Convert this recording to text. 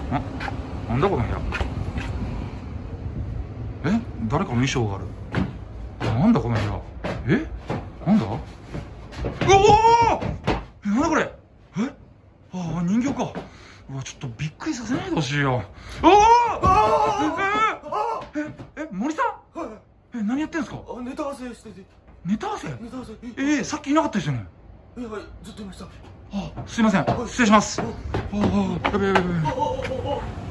なんだこの部屋。誰かの衣装がある。なんだこの部屋。なんだ。うおー、なんだこれ。人形か。うわ、ちょっとびっくりさせないでほしいよ。森さん、何やってんすか。 ネタ合わせしてて。 ネタ合わせ。 ネタ合わせ。 さっきいなかったですよね。 はい、ずっといました。 すいません、失礼します。やべやべやべ。